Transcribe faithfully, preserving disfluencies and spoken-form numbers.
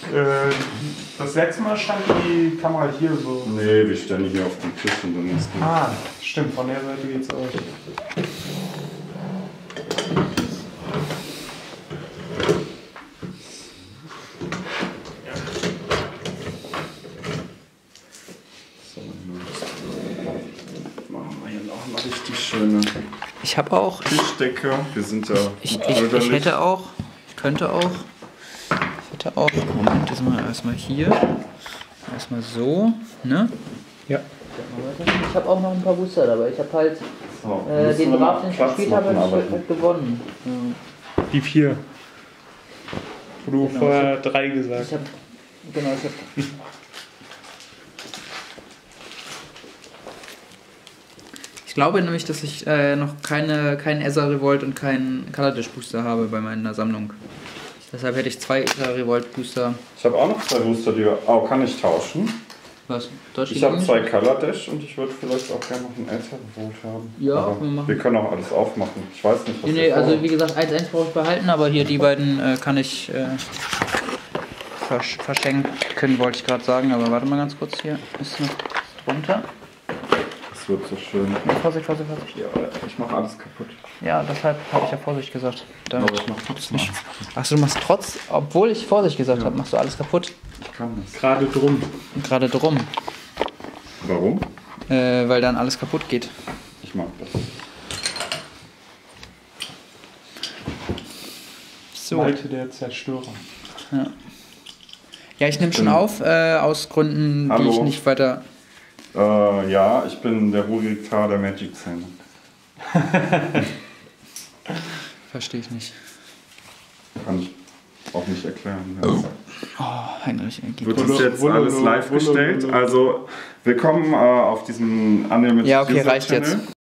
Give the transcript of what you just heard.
Äh, das letzte Mal stand die Kamera hier so. Nee, wir stellen die hier auf den Tisch und dann ist die. Ah, stimmt, von der Seite geht's auch. Machen wir hier noch mal richtig schöne Ich habe auch. Tischdecke. Wir sind ja. Ich, ich, ich hätte auch. Ich könnte auch. Ich hätte auch. Moment, das mal erstmal hier. Erstmal so, ne? Ja. Ich habe auch noch ein paar Booster dabei. Ich habe halt So, äh, müssen den wir Draft, noch den ich Platz gespielt habe, machen, hab ich aber- halt gewonnen. Ja. Die vier. Wo du Genau, vorher drei gesagt Ich habe genau, ich habe Ich glaube nämlich, dass ich äh, noch keine, keinen Ezra Revolt und keinen Kaladesh Booster habe bei meiner Sammlung. Deshalb hätte ich zwei Ezra Revolt Booster. Ich habe auch noch zwei Booster, die wir. Oh, kann ich tauschen? Was? Deutsch Ich habe zwei Color Dash und ich würde vielleicht auch gerne noch ein älteres Boot haben. Ja, aber wir machen. wir können auch alles aufmachen. Ich weiß nicht, was Nee, wir nee, also vorhaben. wie gesagt, eins eins brauche ich behalten, aber hier die beiden äh, kann ich äh, versch verschenken, wollte ich gerade sagen. Aber warte mal ganz kurz, hier ist noch drunter. Das wird so schön. Nee, Vorsicht, Vorsicht, Vorsicht. Ja, ich mache alles kaputt. Ja, deshalb habe ich ja Vorsicht gesagt. Damit Aber ich mache trotzdem nicht. alles kaputt. Achso, du machst trotz, obwohl ich Vorsicht gesagt habe, machst du alles kaputt. Ich kann das. gerade drum. Und gerade drum, Warum? äh, weil dann alles kaputt geht. Ich mag das. So. Malte der Zerstörer. Ja, ja ich nehme schon auf, äh, aus Gründen, Hallo. die ich nicht weiter... Äh, ja, ich bin der Hurrikan der Magic-Szene. Verstehe ich nicht. Kann ich auch nicht erklären. Oh, Heinrich, er geht. Wird das Wulle- jetzt Wulle- alles live Wulle- gestellt? Wulle- Also, willkommen äh, auf diesem Unlimited Ja, okay, User reicht Channel. jetzt.